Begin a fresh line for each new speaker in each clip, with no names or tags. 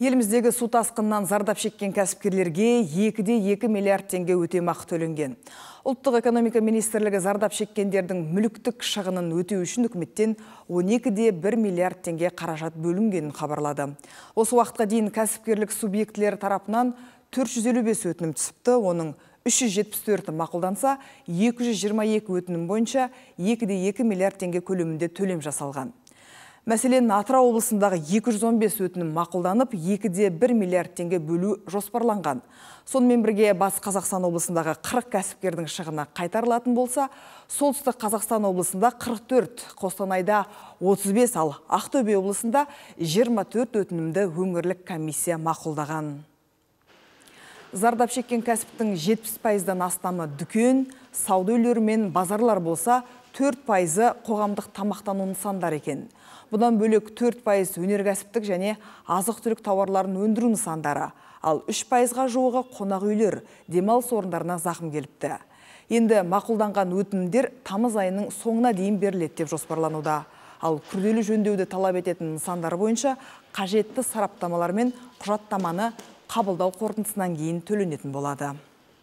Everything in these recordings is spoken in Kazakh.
Еліміздегі су тасқынынан зардап шеккен кәсіпкерлерге 2,2 миллиард теңге өтемақы төленген. Ұлттық экономика министрлігі зардап шеккендердің мүліктік шығынын өтеу үшін үкіметтен 12,1 миллиард теңге қаражат бөлінгенін хабарлады. Осы уақытқа дейін кәсіпкерлік субъектілері тарапынан 455 өтінім түсіпті, оның 374 мақұлданса, 222 өтінім бойынша 2,2 миллиард теңге көлемінде төлем жасалған. Мәселен, Атырау облысындағы 215 өтінім мақұлданып, 2,1 миллиард теңге бөлу жоспарланған. Сонымен бірге Батыс Қазақстан облысындағы 40 кәсіпкердің шығыны қайтарылатын болса, Солтүстік Қазақстан облысында 44, Қостанайда 35, ал Ақтөбе облысында 24 өтінімді өңірлік комиссия мақұлдаған. Зардап шеккен кәсіптің 70%-дан астамы дүкен, сауда үйлері мен базарлар болса, 4% қоғамдық тамақтану нысандар екен. Бұдан бөлек 4% өнеркәсіптік және азық-түлік тауарларын өндіру нысандары, ал 3%-ға жуығы қонақ үйлер, демалыс орындарына зақым келіпті. Енді мақұлданған өтінімдер тамыз айының соңына дейін беріледі деп жоспарлануда. Ал күрделі жөндеуді талап ететін нысандар бойынша қажетті сараптамалар мен құжаттаманы қабылдау қорытындысынан кейін төленетін болады.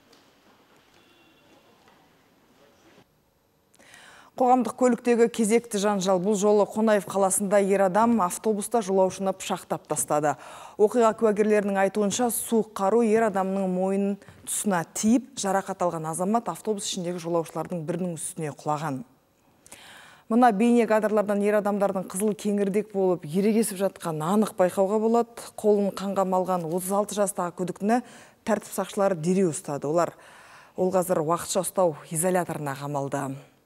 Қоғамдық көліктегі кезекті жанжал. Бұл жолы Қонаев қаласында ер адам автобуста жолаушыны пышақтап тастады. Оқиға куәгерлерінің айтуынша, суық қару ер адамның мойын тұсына тиіп, жарақат алған азамат автобус ішіндегі жолаушылардың бірінің үстіне құлаған. Мына бейне кадрлардан ер адамдардың қызыл кеңірдек болып ерегесіп жатқан анық байқауға болады. Қолын қанға малған 36 жастағы күдіктіні тәртіп сақшылары дереу ұстады. Ол қазір уақытша ұстау изоляторына қамалды.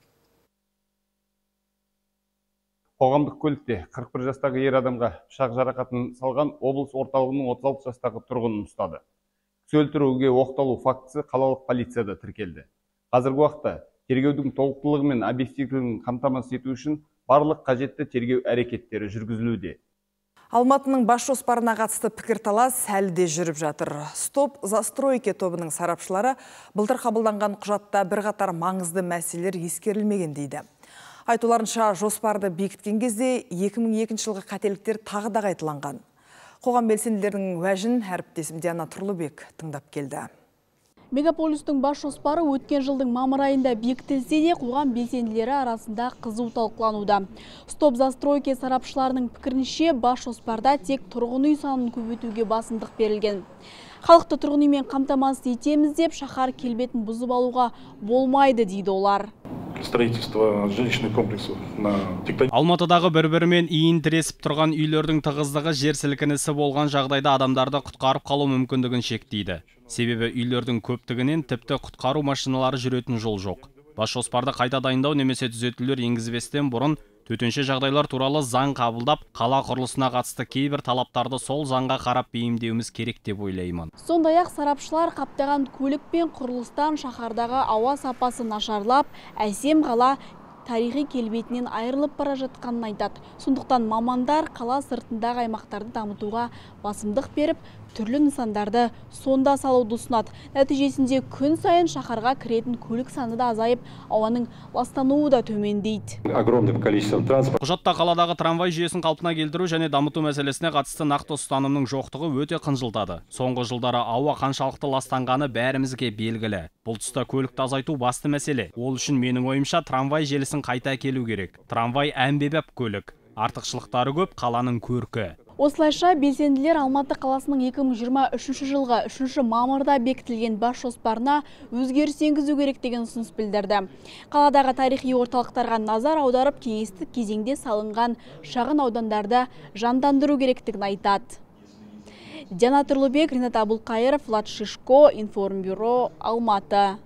Қоғамдық көлікте 41 жастағы ер адамға пышақ жарақатын салған облыс орталығының 36 жастағы тұрғынын ұстады. Кісі өлтіруге оқталу фактісі қалалық полицияда тіркелді. Қазіргі уақытта тергеудің толықтылығы мен объективтілігін қамтамасыз ету үшін барлық қажетті тергеу әрекеттері жүргізілуде.
Алматының бас жоспарына қатысты пікірталас әлі де жүріп жатыр. Стоп застройке тобының сарапшылары былтыр қабылданған құжатта бірқатар маңызды мәселелер ескерілмеген дейді. Айтуларынша, жоспарды бекіткен кезде 2002 жылғы қателіктер тағы да қайталанған. Қоғам белсенділерінің уәжін әріптесім Диана Тұрлыбек тыңдап келді.
Мегаполистің бас жоспары өткен жылдың мамыр айында бекітілсе де, қоғам белсенділері арасында қызу талқылануда. Стоп застройке сарапшыларының пікірінше, бас жоспарда тек тұрғын үй санын көбейтуге басымдық берілген. Халықты тұрғын үймен қамтамасыз етеміз деп, шаһар келбетін бұзып алуға болмайды дейді олар.
Строительство жилищных комплексов на
Алматыдағы бір-бірімен иін тіресіп тұрған үйлердің тығыздығы жер сілкінісі болған жағдайда адамдарды құтқарып қалу мүмкіндігін шектейді. Себебі үйлердің көптігінен тіпті құтқару машиналары жүретін жол жоқ. Бас жоспарды қайта дайындау немесе түзетулер енгізбестен бұрын төтенше жағдайлар туралы заң қабылдап, қала құрылысына қатысты кейбір талаптарды сол заңға қарап бейімдеуіміз керек деп ойлаймын.
Сондай-ақ сарапшылар қаптаған көлік пен құрылыстан шаһардағы ауа сапасы нашарлап, әсем қала тарихи келбетінен айырылып бара жатқанын айтады. Сондықтан мамандар қала сыртындағы аймақтарды дамытуға басымдық беріп, түрлі нысандарды сонда салуды ұсынады. Нәтижесінде күн сайын шаһарға кіретін көлік саны да азайып, ауаның ластануы да төмендейді.
Құжатта қаладағы трамвай жүйесін қалпына келтіру және дамыту мәселесіне қатысты нақты ұстанымның жоқтығы өте қынжылтады. Соңғы жылдары ауа қаншалықты ластанғаны бәрімізге белгілі. Бұл тұста көлікті азайту басты мәселе. Ол үшін менің ойымша трамвай желісін қайта әкелу керек. Трамвай әмбебап көлік. Артықшылықтары көп, қаланың көркі.
Осылайша белсенділер Алматы қаласының 2023 жылғы 3 мамырда бекітілген бас жоспарына өзгеріс енгізу керек деген ұсыныс білдірді. Қаладағы тарихи орталықтарға назар аударып, кеңестік кезеңде салынған шағын аудандарды жандандыру керектігін айтады. Диана Тұрлыбек, Ринат Абылқайыров, Влад Шишко, Информбюро, Алматы.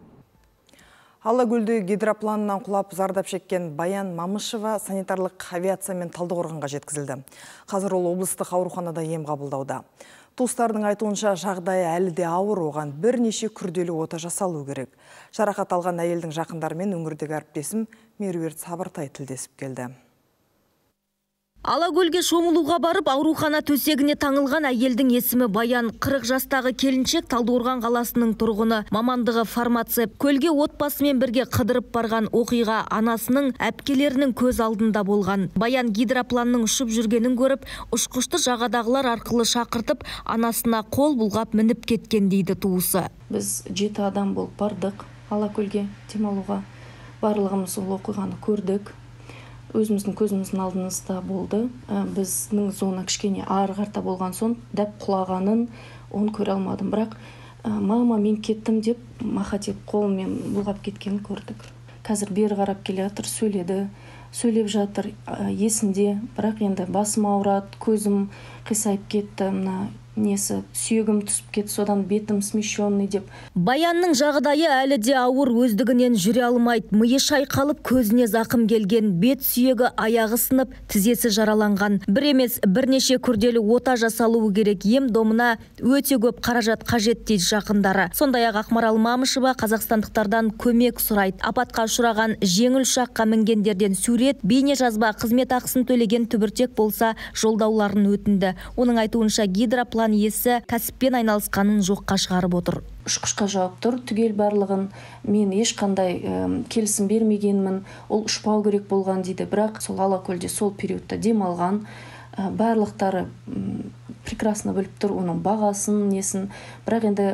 Алакөлде гидропланынан құлап зардап шеккен Баян Мамышева санитарлық авиациямен Талдықорғанға жеткізілді. Қазір ол облыстық ауруханада ем қабылдауда. Туыстардың айтуынша жағдайы әлі де ауыр, оған бірнеше күрделі ота жасалу керек. Жарақат алған әйелдің жақындарымен өңірдегі әріптесім Меруерт Сабыртай тілдесіп келді.
Алакөлге шомылуға барып, аурухана төсегіне таңылған әйелдің есімі Баян. 40 жастағы келіншек Талдықорған қаласының тұрғыны, мамандығы фармацевт. Көлге отбасымен бірге қыдырып барған оқиға анасының әпкелерінің көз алдында болған. Баян гидропланның ұшып жүргенін көріп, ұшқышты жағадағылар арқылы шақыртып, анасына қол бұлғап мініп кеткен дейді туысы.
Біз 7 адам болып бардық Алакөлге демалуға. Барлығымыз ол оқиғаны көрдік. Өзіміздің көзіміздің алдымызда болды. Біздің зона кішкене ары қарта болған соң дәп құлағанын оны көре алмадым. Бірақ мама мен кеттім деп махат етіп қолымен бұлғап кеткенін көрдік. Қазір бері қарап келе жатыр, сөйлеп жатыр, есінде. Бірақ енді басым ауырады, көзім қисайып кетті, несі сүйегім түсіп кетті, содан бетім смещенный деп.
Баянның жағдайы әлі де ауыр, өздігінен жүре алмайды. Миы шайқалып, көзіне зақым келген, бет сүйегі аяғы сынып, тізесі жараланған. Бір емес, бірнеше күрделі ота жасалуы керек. Ем домына өте көп қаражат қажет дейді жақындары. Сондай-ақ Ақмарал Мамышева қазақстандықтардан көмек сұрайды. Апатқа ұшыраған жеңіл ұшаққа мінгендерден сурет, бейне жазба, қызмет ақысын төлеген түбіртек болса жолдауларын өтінді. Оның айтуынша гидроплан иесі кәсіппен айналысқанын жоққа шығарып отыр.
Ұшқышқа жауап тұр, түгел барлығын мен ешқандай келісім бермегенмін, ол ұшпау керек болған дейді. Бірақ сол Алакөлде сол периодта демалған, барлықтары прекрасно біліп тұр оның бағасын, несін. Бірақ енді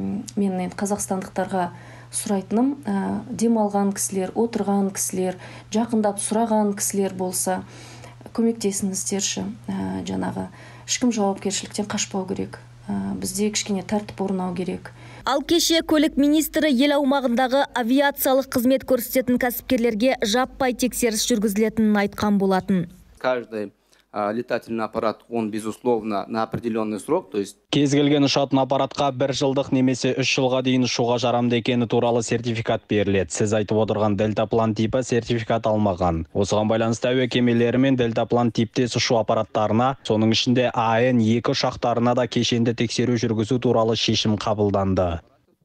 мен қазақстандықтарға сұрайтыным, демалған кісілер, отырған кісілер, жақындап сұраған кісілер болса, көмектесіңіздерші, жаңағы ешкім жауапкершіліктен қашпау керек. Бізде кішкене тәртіп орнау керек.
Ал кеше көлік министрі ел аумағындағы авиациялық қызмет көрсететін кәсіпкерлерге жаппай тексеріс жүргізілетінін айтқан болатын.
Каждый летательный аппарат, он безусловно на определенный срок, то есть
кез келген ұшатын аппаратқа 1 жылдық немесе 3 жылға дейін ұшуға жарамды екені туралы сертификат беріледі. Сіз айтып отырған дельтаплан типі сертификат алмаған. Осыған байланысты әуе кемелері мен дельтаплан типтес ұшу аппараттарына, соның ішінде AN-2 ұшақтарына да кешенді тексеру жүргізу туралы шешім қабылданды.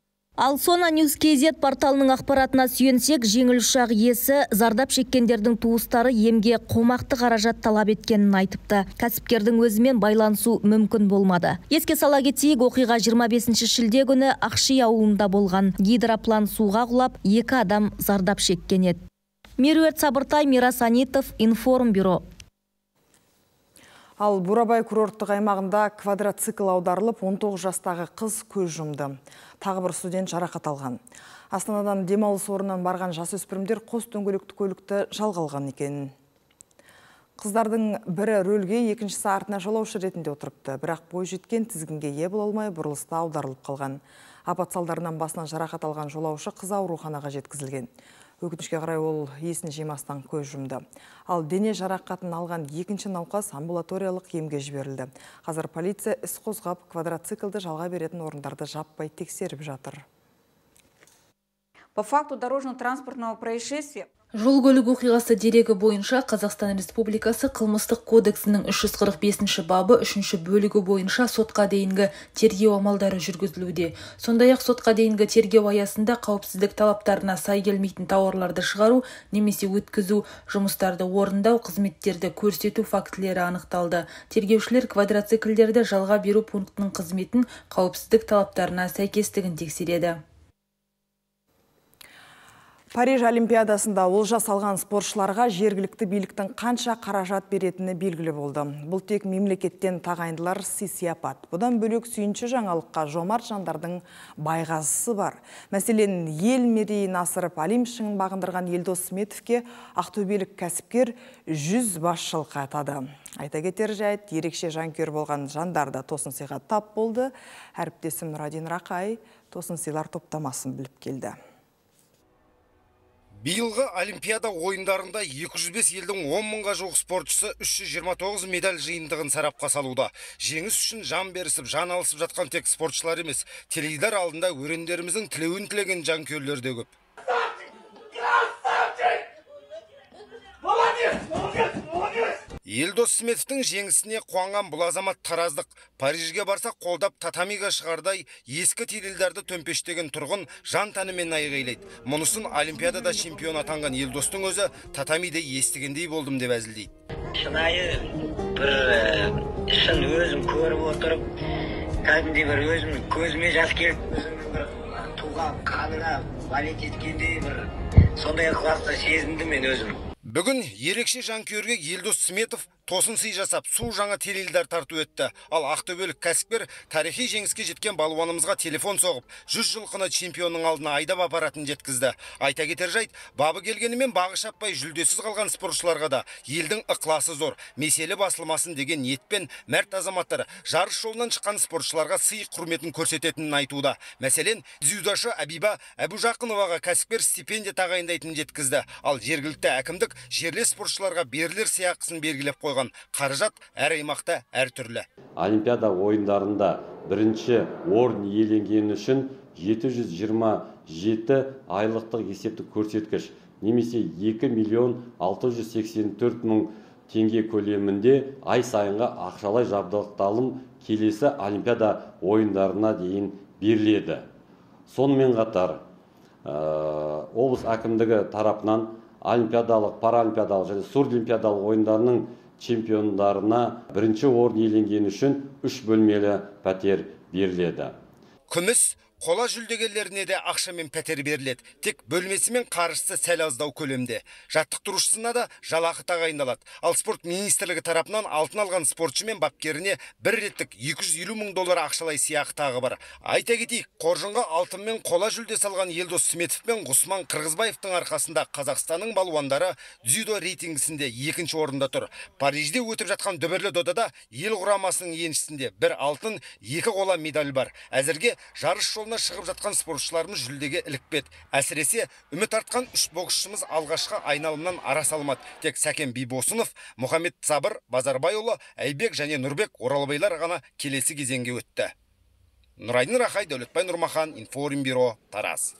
Ал Сона News KZ порталының ақпаратына сүйенсек, жеңіл ұшақ иесі зардап шеккендердің туыстары емге қомақты қаражат талап еткенін айтыпты. Кәсіпкердің өзімен байланысу мүмкін болмады. Еске сала кетейік, оқиға 25 шілде күні Ақши ауылында болған. Гидроплан суға құлап, 2 адам зардап шеккен еді. Меруерт Сабыртай, Мирас Анитов, Информбюро.
Ал Бурабай курорттық аймағында квадроцикл аударылып, 19 жастағы қыз көз жұмды. Тағы бір студент жарақат алған. Астанадан демалыс орнынан барған жасөспірімдер қос дөңгелекті көлікті жалға алған екен. Қыздардың бірі рөлге, екіншісі артына жолаушы ретінде отырыпты. Бірақ бойжеткен тізгінге ие бола алмай, бұрылыста аударылып қалған. Апат салдарынан басынан жарақат алған жолаушы қыз ауруханаға жеткізілген. Өкінішке қарай ол есін жимастан көз жұмды. Ал дене жарақатын алған екінші науқас амбулаториялық емге жіберілді. Қазір полиция іс қозғап, квадроциклді жалға беретін орындарды жаппай тексеріп жатыр.
По факту дорожно-транспортного происшествия
Жол-көлік оқиғасы дерегі бойынша Қазақстан Республикасы қылмыстық кодексінің 345 бабы 3 бөлігі бойынша сотқа дейінгі тергеу амалдары жүргізілуде. Сондай-ақ сотқа дейінгі тергеу аясында қауіпсіздік талаптарына сай келмейтін тауарларды шығару немесе өткізу, жұмыстарды орындау, қызметтерді көрсету фактілері анықталды. Тергеушілер квадроциклдерді жалға беру пунктінің қызметін қауіпсіздік талаптарына сәйкестігін тексереді.
Париж Олимпиадасында олжа салған спортшыларға жергілікті биліктің қанша қаражат беретіні белгілі болды. Бұл тек мемлекеттен тағайындылар сый-сияпат. Бұдан бөлек сүйінші жаңалыққа жомарт жандардың байғазысы бар. Мәселен, ел мерейін асырып, Олимп шыңын бағындырған Елдос Сметовке ақтөбелік кәсіпкер 100 бас жылқы атады. Айта кетер жайт, ерекше жанкүйер болған жандар да тосын сыйға тап болды. Әріптесім Нұрадин Рақай тосын сыйлар топтамасын біліп келді.
Биылғы Олимпиада ойындарында 205 елдің 10 мыңға жуық спортшысы 329 медаль жиынтығын сарапқа салуда. Жеңіс үшін жан берісіп, жан алысып жатқан тек спортшылар емес, теледидар алдында өрендеріміздің тілеуін тілеген жанкүйерлер де көп. Елдос Сметовтің жеңісіне қуанған бұл азамат тараздық. Парижге барсақ қолдап татамиға шығардай ескі теледидарды төмпештеген тұрғын жан тәнімен айғайлайды. Мұнысын Олимпиадада чемпион атанған Елдостың өзі татамиде естігендей болдым деп әзілдейді.
шынайы бір шын өзім көріп отырып, кәдімгідей бір өзімнің көзіме жас келіп, өзімнің бір туған қанына балет еткендей бір сондай ықыласты сезіндім мен өзім.
Бүгін ерекше жанкүйерге Елдос Сметов тосын сый жасап, су жаңа теледидар тарту етті. Ал ақтөбелік кәсіпкер тарихи жеңіске жеткен балуанымызға телефон соғып, 100 жылқыны чемпионның алдына айдап апаратын жеткізді. Айта кетер жайт, бабы келгенімен бағы шаппай жүлдесіз қалған спортшыларға да елдің ықыласы зор, меселі басылмасын деген ниетпен мәрт азаматтар жарыс жолынан шыққан спортшыларға сый құрметін көрсететінін айтуда. Мәселен, дзюдошы Абиба Әбужақыноваға кәсіпкер стипендия тағайындайтынын жеткізді. Ал жергілікті әкімдік жерлес спортшыларға берілер сыйақысын белгілеп қойған. Қаражат әр аймақта әр түрлі.
Олимпиада ойындарында бірінші орын иеленгені үшін 727 айлықтық есептік көрсеткіш, немесе 2 миллион 684 мың теңге көлемінде ай сайынға ақшалай жабдықталым келесі Олимпиада ойындарына дейін беріледі. Сонымен қатар облыс әкімдігі тарапынан олимпиадалық, паралимпиадалық және сурдолимпиадалық ойындарының чемпиондарына бірінші орын иеленгені үшін 3 бөлмелі пәтер беріледі.
Күміс, қола жүлдегерлеріне де ақша мен пәтер беріледі. Тек бөлмесі мен қаржысы сәл аздау көлемде. Жаттықтырушысына да жалақы тағайындалады. Ал спорт министрлігі тарапынан алтын алған спортшы мен бапкеріне бір реттік 250 мың доллар ақшалай сыйақы тағы бар. Айта кетейік, қоржынға алтын мен қола жүлде салған Елдос Сметов пен Ғұсман Қырғызбаевтың арқасында Қазақстанның балуандары дзюдо рейтингісінде 2-ші орында тұр. Парижде өтіп жатқан дүбірлі додада ел құрамасының еншісінде 1 алтын, 2 қола медаль бар. Әзірге жарыс жолына шығып жатқан спортшыларымыз жүлдеге ілікпеді. Әсіресе үміт артқан 3 боксшымыз алғашқы айналымнан ара салмады. Тек Сәкен Бибосынов, Мұхаммед Сабыр Базарбайұлы, Айбек және Нұрбек Оралбайлар ғана келесі кезеңге өтті. Нұрайдын Рахай, Дәулетбай Нұрмахан, Информбюро, Тараз.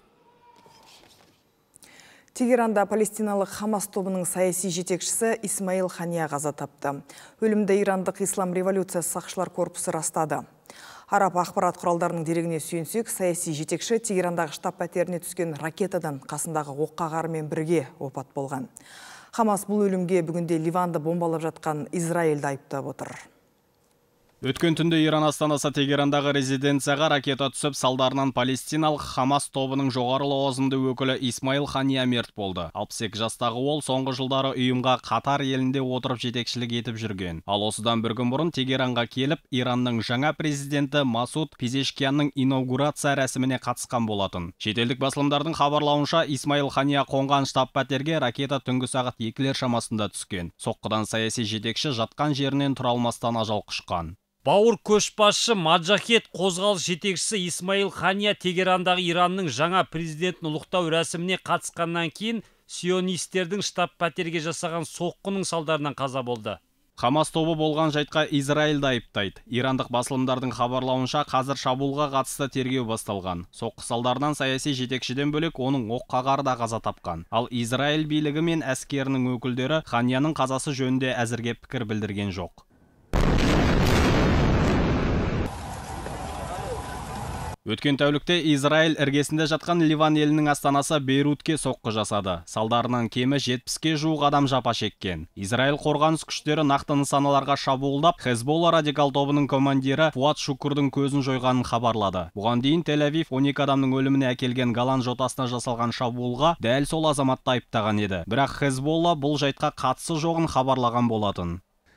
Тегеранда палестиналық Хамас тобының саяси жетекшісі Исмаил Хания қаза тапты. Өлімді ирандық ислам революциясы сақшылар корпусы растады. Араб ақпарат құралдарының дерегіне сүйенсек, саяси жетекші Тегерандағы штаб пәтеріне түскен ракетадан қасындағы оққағарымен бірге опат болған. Хамас бұл өлімге бүгінде Ливанды бомбалап жатқан Израильді айыптап отыр.
Өткен түнде Иран астанасы Тегерандағы резиденцияға ракета түсіп, салдарынан палестиналық Хамас тобының жоғары лауазымды өкілі Исмаил Хания мерт болды. 62 жастағы ол соңғы жылдары ұйымға Қатар елінде отырып жетекшілік етіп жүрген. Ал осыдан бір күн бұрын Тегеранға келіп, Иранның жаңа президенті Масуд Пезешкиянның инаугурация рәсіміне қатысқан болатын. Шетелдік басылымдардың хабарлауынша, Исмаил Хания қонған штаб пәтерге ракета түнгі сағат 2-лер шамасында түскен. Соққыдан саяси жетекші жатқан жерінен тұра алмастан ажал құшқан.
Бауыр көшбасшы Маджахет қозғалыс жетекшісі Исмаил Хания Тегерандағы Иранның жаңа президентін ұлықтау рәсіміне қатысқаннан кейін сионистердің штаб пәтерге жасаған соққының салдарынан қаза болды.
Хамас тобы болған жайтқа Израильді айыптайды. Ирандық басылымдардың хабарлауынша, қазір шабуылға қатысты тергеу басталған. Соққы салдарынан саяси жетекшіден бөлек оның оққағары да қаза тапқан. Ал Израиль билігі мен әскерінің өкілдері Ханияның қазасы жөнінде әзірге пікір білдірген жоқ. Өткен тәулікте Израиль іргесінде жатқан Ливан елінің астанасы Бейрутке соққы жасады. Салдарынан кемі 70-ке жуық адам жапа шеккен. Израиль қорғаныс күштері нақты нысаналарға шабуылдап, Хезболла радикал тобының командирі Фуат Шукурдың көзін жойғанын хабарлады. Бұған дейін Тель-Авив 12 адамның өліміне әкелген Голан жотасына жасалған шабуылға дәл сол азаматты айыптаған еді. Бірақ Хезболла бұл жайтқа қатысы жоғын хабарлаған болатын.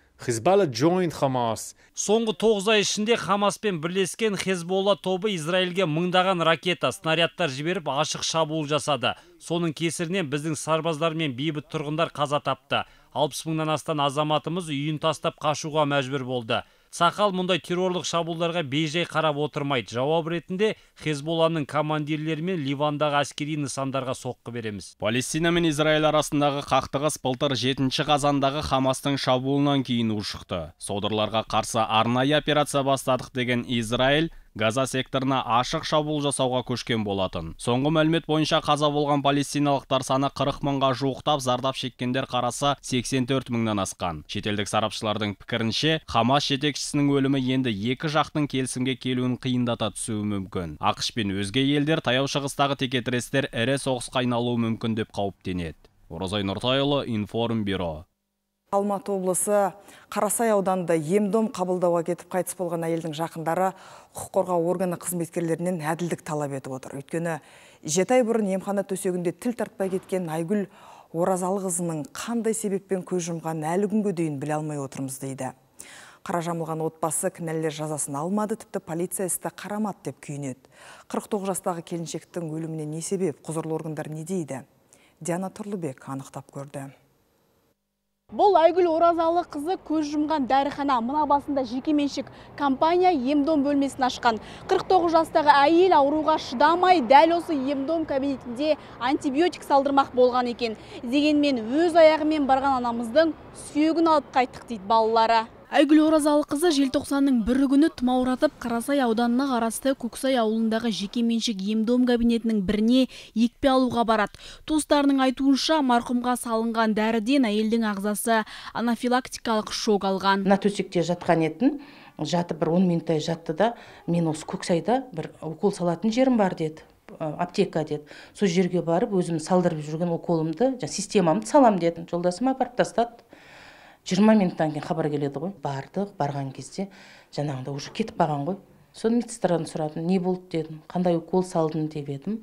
Соңғы 9 ай ішінде Хамаспен бірлескен Хезболла тобы Израильге мыңдаған ракета, снарядтар жіберіп ашық шабуыл жасады. Соның кесірінен біздің сарбаздар мен бейбіт тұрғындар қаза тапты. 60 мыңнан астам азаматымыз үйін тастап қашуға мәжбүр болды. Сақал мұндай террорлық шабуылдарға бейжай қарап отырмайды. Жауап ретінде Хезболланың командирлері мен Ливандағы әскери нысандарға соққы береміз.
Палестина мен Израиль арасындағы қақтығыс былтыр 7-ші қазандағы Хамастың шабуылынан кейін ушықты. Содырларға қарсы арнайы операция бастадық деген Израиль Газа секторына ашық шабуыл жасауға көшкен болатын. Соңғы мәлімет бойынша қаза болған палестиналықтар саны 40 мыңға жуықтап, зардап шеккендер қарасы 84 мыңнан асқан. Шетелдік сарапшылардың пікірінше, Хамас жетекшісінің өлімі енді екі жақтың келісімге келуін қиындата түсуі мүмкін. ақш пен өзге елдер таяу шығыстағы текетірестер ірі соғысқа айналуы мүмкін деп қауіптенеді. Оразай Нұртайұлы, Информбюро.
Алматы облысы Қарасай ауданында ем-дом қабылдауға кетіп қайтыс болған әйелдің жақындары құқық қорғау органы қызметкерлерінен әділдік талап етіп отыр. Өйткені 7 ай бұрын емхана төсегінде тіл тартпай кеткен Айгүл Оразалықызының қандай себеппен көз жұмған әлі күнге дейін біле алмай отырмыз дейді. Қара жамылған отбасы кінәлілер жазасын алмады, тіпті полиция істі қарамады деп күйінеді. 49 жастағы келіншектің өліміне не себеп, құзырлы органдар не дейді? Диана Тұрлыбек анықтап көрді.
Бұл Айгүл Оразалықызы көз жұмған дәріхана. Мына басында жекеменшік компания ем-дом бөлмесін ашқан. 49 жастағы әйел ауруға шыдамай дәл осы ем-дом кабинетінде антибиотик салдырмақ болған екен. Дегенмен өз аяғымен барған анамыздың сүйегін алып қайттық дейді балалары. Айгүл Оразалықызы желтоқсанның 1 күні тұмауратып Қарасай ауданына қарасты Көксай ауылындағы жекеменшік ем-дом кабинетінің біріне екпе алуға барады. Туыстарының айтуынша марқұмға салынған дәріден әйелдің ағзасы анафилактикалық шок алған.
Мына төсекте жатқан етін, жатып бір 10 минуттай жатты да, мен осы Көксайда бір укол салатын жерім бар деді. Аптека деді. Сол жерге барып, өзім салдырып жүрген уколымды, системамды салам дедім. Жолдасым апарып тастады. 20 минуттан кейін хабар келеді ғой. Бардық, барған кезде жаңағында уже кетіп қалған ғой. Соны медсестрадан сұрадым, не болды дедім, қандай укол салдың деп едім.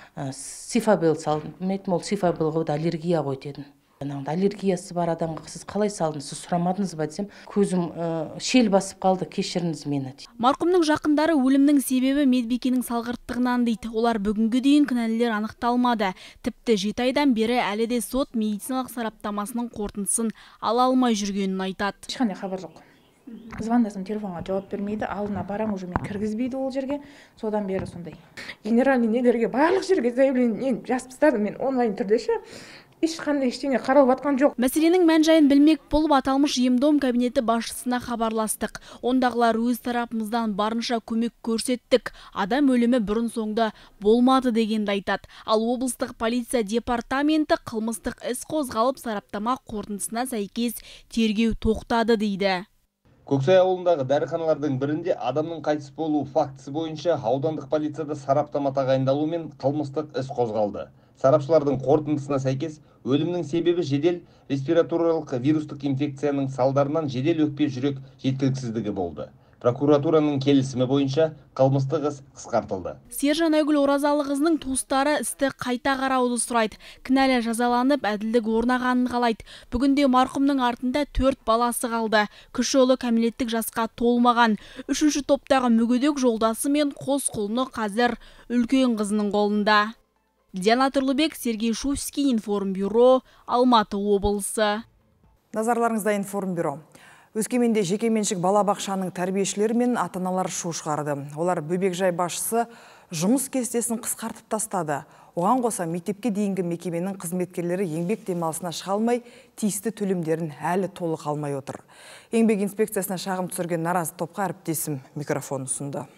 Сифабел салдым. Мен айттым, ол сифабелға да аллергия ғой дедім. Жаңағында аллергиясы бар адамға сіз қалай салдыңыз, сіз сұрамадыңыз ба десем, көзім шел басып қалды, кешіріңіз мені дейді.
Марқұмның жақындары өлімнің себебі медбикенің салғырттығынан дейді. Олар бүгінгі дейін кінәлілер анықталмады. Тіпті 7 айдан бері әлі де сот медициналық сараптамасының қорытындысын ала алмай жүргенін айтады.
Ешқандай хабар жоқ. Звондасам, телефонға жауап бермейді, алдына барам, уже мен кіргізбейді ол жерге. Содан бері сондай. Генеральный нелерге барлық жерге заявление жазып тастадым мен онлайн түрде ше. Ешқандай ештеңе қаралып атқан жоқ.
Мәселенің мән-жайын білмек болып аталмыш ем-дом кабинеті басшысына хабарластық. Ондағылар өз тарапымыздан барынша көмек көрсеттік. Адам өлімі бұрын соңды болмады дегенді айтады. Ал облыстық полиция департаменті қылмыстық іс қозғалып сараптама қорытындысына сәйкес тергеу тоқтады дейді.
Көксай ауылындағы дәріханалардың бірінде адамның қайтыс болу фактісі бойынша аудандық полицияда сараптама тағайындалуымен қылмыстық іс қозғалды. Сарапшылардың қорытындысына сәйкес, өлімнің себебі жедел респираторлық вирустық инфекцияның салдарынан жедел өкпе жүрек жеткіліксіздігі болды. Прокуратураның келісімі бойынша қылмыстық іс қысқартылды.
Сержан Айгүл Оразалықызының туыстары істі қайта қарауды сұрайды. Кінәлі жазаланып, әділдік орнағанын қалайды. Бүгінде марқұмның артында 4 баласы қалды. Кіші ұлы кәмелеттік жасқа толмаған. 3-ші топтағы мүгедек жолдасы мен қос құлыны қазір үлкен қызының қолында. Диана Тұрлыбек, Сергей Шувский, Информбюро, Алматы облысы.
Назарларыңызда Информбюро. Өскеменде жекеменшік балабақшаның тәрбиешілері мен ата-аналар шу шығарды. Олар бөбекжай басшысы жұмыс кестесін қысқартып тастады. Оған қоса мектепке дейінгі мекеменің қызметкерлері еңбек демалысына шыға алмай, тиісті төлемдерін әлі толық алмай отыр. Еңбек инспекциясына шағым түсірген наразы топқа әріптесім микрофон ұсынды.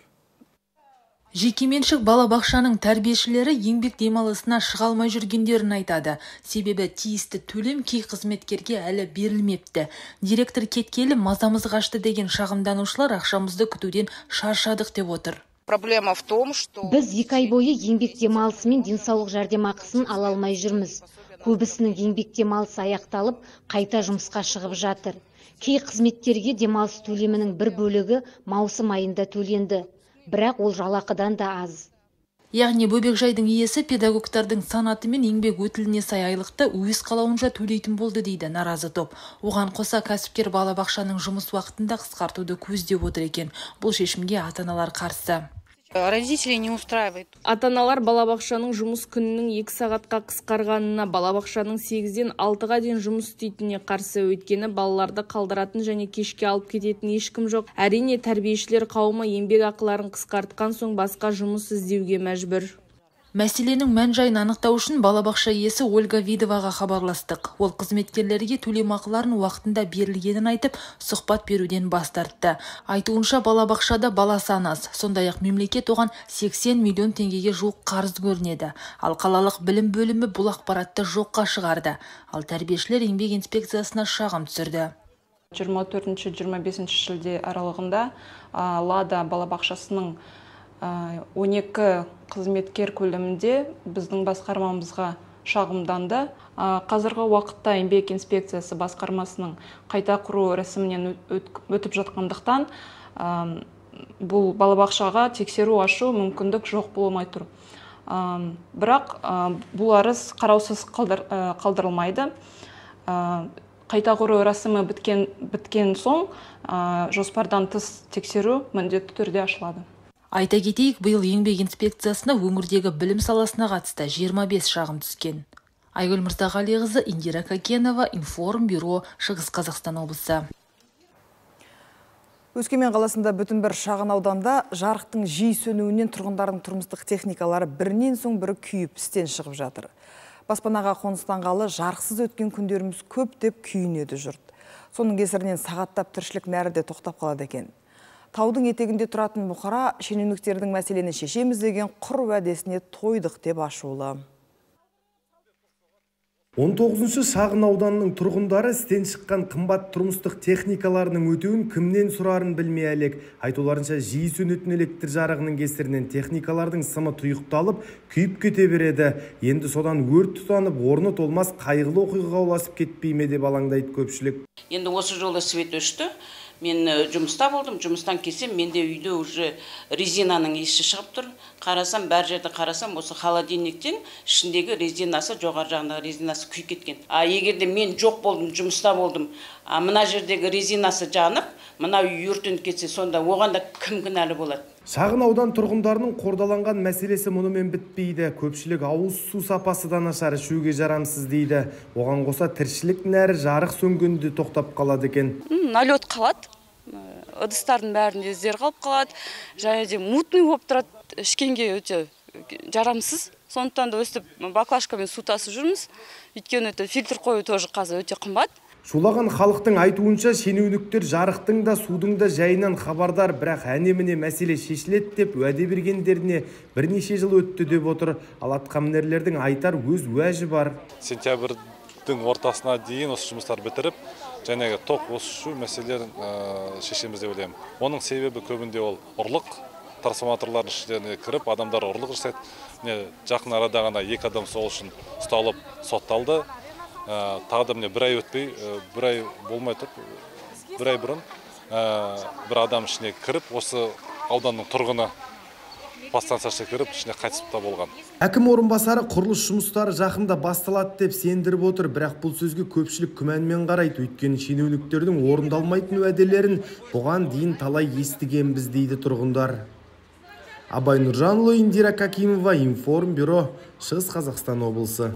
Жекеменшік балабақшаның тәрбиешілері еңбек демалысына шыға алмай жүргендерін айтады. Себебі тиісті төлем кей қызметкерге әлі берілмепті. Директор кеткелі мазамыз қашты деген шағымданушылар ақшамызды күтуден шаршадық деп отыр.
Проблема в том, что біз 2 ай бойы еңбек демалысы мен денсаулық жәрдемақысын ала алмай жүрміз. Көбісінің еңбек демалысы аяқталып, қайта жұмысқа шығып жатыр. Кей қызметтерге демалыс төлемінің бір бөлігі маусым айында төленді. Бірақ ол жалақыдан да аз.
Яғни бөбекжайдың иесі педагогтардың санаты мен еңбек өтіліне сай айлықты өз қалауынша төлейтін болды дейді наразы топ. Оған қоса кәсіпкер балабақшаның жұмыс уақытында қысқартуды көздеп отыр екен. Бұл шешімге ата-аналар қарсы.
Родители не устраивает. Ата-аналар балабақшаның жұмыс күнінің 2 сағатқа қысқарғанына, балабақшаның 8-ден 6-ға дейін жұмыс істейтініне қарсы. Өйткені балаларды қалдыратын және кешке алып кететін ешкім жоқ. Әрине тәрбиешілер қауымы еңбек ақыларын қысқартқан соң басқа жұмыс іздеуге мәжбүр.
Мәселенің мән-жайын анықтау үшін балабақша иесі Ольга Видоваға хабарластық. Ол қызметкерлерге төлемақыларын уақытында берілгенін айтып, сұхбат беруден бас тартты. Айтуынша балабақшада бала саны аз, сондай-ақ мемлекет оған 80 миллион теңгеге жуық қарыз көрінеді. Ал қалалық білім бөлімі бұл ақпаратты жоққа шығарды. Ал тәрбиешілер еңбек инспекциясына шағым түсірді.
24-25 шілде аралығында Лада балабақшасының 12 қызметкер көлемінде біздің басқармамызға шағымданды. Қазіргі уақытта еңбек инспекциясы басқармасының қайта құру рәсімінен өтіп жатқандықтан бұл балабақшаға тексеру ашу мүмкіндік жоқ болмай тұр. Бірақ бұл арыз қараусыз қалдырылмайды. Қайта құру рәсімі біткен соң жоспардан тыс тексеру міндетті түрде ашылады.
Айта кетейік, биыл еңбек инспекциясына өңірдегі білім саласына қатысты 25 шағым түскен. Айгүл Мырзағалиқызы, Индира Кокенова, Информбюро, Шығыс Қазақстан облысы.
Өскемен қаласында бүтін бір шағын ауданда жарықтың жиі сөнуінен тұрғындардың тұрмыстық техникалары бірінен соң бірі күйіп істен шығып жатыр. Баспанаға қоныстанғалы жарықсыз өткен күндеріміз көп деп күйінеді жұрт. Соның кесірінен сағаттап тіршілік нәрде тоқтап қалады екен. Таудың етегінде тұратын бұқара шенеуніктердің мәселені шешеміз деген құр уәдесіне тойдық деп ашулы.
19-шы шағын ауданның тұрғындары істен шыққан қымбат тұрмыстық техникаларының өтеуін кімнен сұрарын білмей әлек. Айтуларынша жиі сөнетін электр жарығының кесірінен техникалардың сымы тұйықталып, күйіп кете береді. Енді содан өрт тұтанып, орны толмас қайғылы оқиғаға ұласып кетпей ме деп алаңдайды көпшілік.
Енді осы жолы свет өшті. Мен жұмыста болдым, жұмыстан келсем, менде үйде уже резинаның иісі шығып тұр. Қарасам, бәр жерді қарасам, осы холодильниктен ішіндегі резинасы, жоғары жағындағы резинасы күйіп кеткен. Егерде мен жоқ болдым, жұмыста болдым, мына жердегі резинасы жанып, мына үй өртеніп кетсе, сонда оған да кім кінәлі болады?
Шағын аудан тұрғындарының қордаланған мәселесі мұнымен бітпейді. Көпшілік ауыз су сапасы да нашар, ішуге жарамсыз дейді. Оған қоса тіршілік нәрі жарық сөнгенде тоқтап қалады екен.
Налет қалады. Ыдыстардың бәрінде іздер қалып қалады. Және де мутный болып тұрады. Ішкенге өте жарамсыз. Сондықтан да өстіп баклажкамен су тасып жүрміз. Өйткені фильтр қою тоже қазір өте қымбат.
Шулаған халықтың айтуынша шенеуніктер жарықтың да судың да жайынан хабардар, бірақ әне-міне мәселе шешіледі деп уәде бергендеріне бірнеше жыл өтті деп отыр. Ал атқамінерлердің айтар өз уәжі бар.
Сентябрьдің ортасына дейін осы жұмыстар бітіріп, жәнегі тоқ осы шу мәселелерін шешеміз деп ойлаймын. Оның себебі көбінде ол ұрлық, трансформаторлардың ішіне кіріп, адамдар ұрлық жасайды. Жақын арада ғана 2 адам сол үшін ұсталып сотталды. Тағы да бір ай өтпей, бір ай болмай тұрып, бір ай бұрын бір адам ішіне кіріп, осы ауданның тұрғыны подстанциясына кіріп, ішіне қайтыс болған.
Әкім орынбасары құрылыс жұмыстары жақында басталады деп сендіріп отыр, бірақ бұл сөзге көпшілік күмәнмен қарайды. Өйткені шенеуніктердің орындалмайтын уәделерін бұған дейін талай естігенбіз дейді тұрғындар. Абай Нұржанұлы, Индира Кокенова, Информбюро, Шығыс Қазақстан облысы.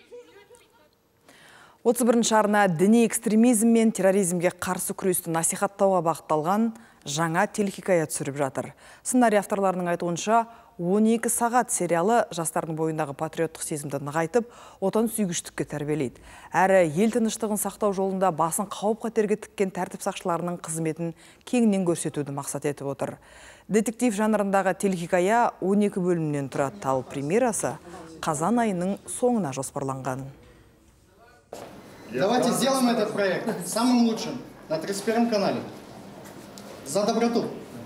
31 арна діни экстремизм мен терроризмге қарсы күресті насихаттауға бағытталған жаңа телехикая түсіріп жатыр. Сценарий авторларының айтуынша 12 сағат сериалы жастардың бойындағы патриоттық сезімді нығайтып, отан сүйгіштікке тәрбиелейді. Әрі ел тыныштығын сақтау жолында басын қауіп-қатерге тіккен тәртіп сақшыларының қызметін кеңінен көрсетуді мақсат етіп отыр. Детектив жанрындағы телехикая 12 бөлімнен тұрады. Ал премьерасы қазан айының соңына жоспарланған.
Давайте сделаем этот проект самым лучшим на 31 канале. За доброту.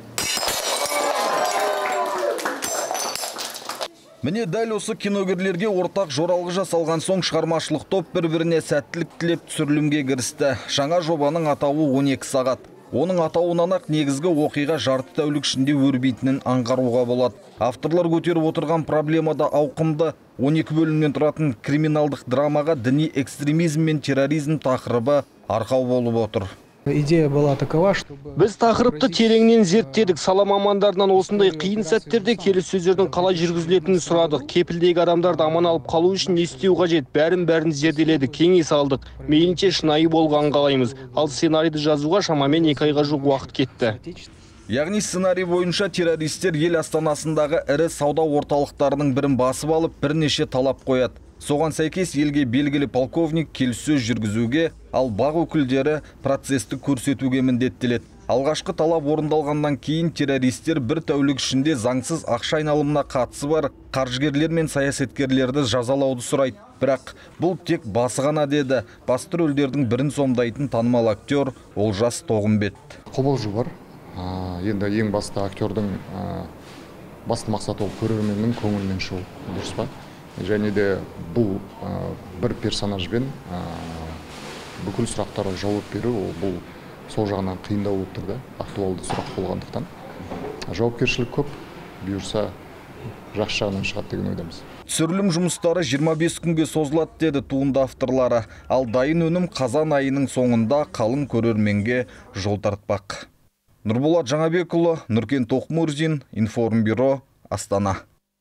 Міне дәл осы киногерлерге ортақ жоралғы жасалған соң шығармашылық топ бір-біріне сәттілік тілеп түсірілімге кірісті. Жаңа жобаның атауы 12 сағат. Оның атауынан-ақ негізгі оқиға жарты тәулік ішінде өрбейтінін аңғаруға болады. Авторлар көтеріп отырған проблемада ауқымды 12 бөлімнен тұратын криминалдық драмаға діни экстремизм мен терроризм тақырыбы арқау болып отыр.
Идея была такова, чтобы...
Біз тақырыпты тереңнен зерттедік. Сала мамандарынан осындай қиын сәттерде келіссөздердің қалай жүргізілетінін сұрадық. Кепілдегі адамдарды аман алып қалу үшін не істеу қажет? Бәрін зерделедік, кеңес алдық. Мейлінше шынайы болған қалаймыз. Ал сценарийді жазуға шамамен 2 айға жуық уақыт кетті.
Яғни сценарий бойынша террористер ел астанасындағы ірі сауда орталықтарының бірін басып алып, бірнеше талап қояды. Соған сәйкес елге белгілі полковник келіссөз жүргізуге, ал бақ өкілдері процесті көрсетуге міндеттеледі. Алғашқы талап орындалғаннан кейін террористер бір тәулік ішінде заңсыз ақша айналымына қатысы бар қаржыгерлер мен саясаткерлерді жазалауды сұрайды. Бірақ бұл тек басы ғана деді басты рөлдердің бірін сомдайтын танымал актер Олжас Тоғымбет.
Қобалжу бар. Енді ең басты актердің басты мақсаты ол көрерменнің көңілінен шығу, дұрыс па? және де бұл бір персонажбен бүкіл сұрақтарға жауап беру, бұл сол жағынан қиындау болып тұр да, актуалды сұрақ болғандықтан. Жауапкершілік көп, бұйырса жақсы жағынан шығады деген ойдамыз.
Түсірілім жұмыстары 25 күнге созылады деді туынды авторлары. Ал дайын өнім қазан айының соңында қалың көрерменге жол тартпақ. Нұрболат Жаңабекұлы, Нұркен Тоқмурзин, Информбюро, Астана.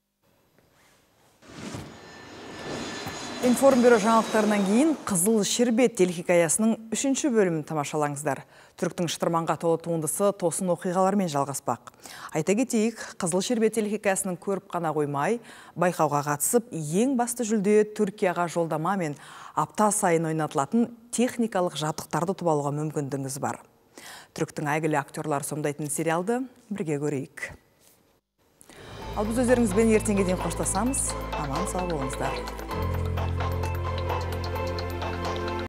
Информбюро жаңалықтарынан кейін Қызыл Шербет телехикаясының 3-ші бөлімін тамашалаңыздар. Түріктің шытырманға толы туындысы тосын оқиғалармен жалғаспақ. Айта кетейік, Қызыл Шербет телехикаясының көріп қана қоймай, байқауға қатысып, ең басты жүлде Түркияға жолдама мен апта сайын ойнатылатын техникалық жабдықтарды ұтып алуға мүмкіндігіңіз бар. Түріктің әйгілі актерлар сомдайтын сериалды бірге көрейік. Ал біз өздеріңізбен ертеңге дейін қоштасамыз. Аман сау болыңыздар.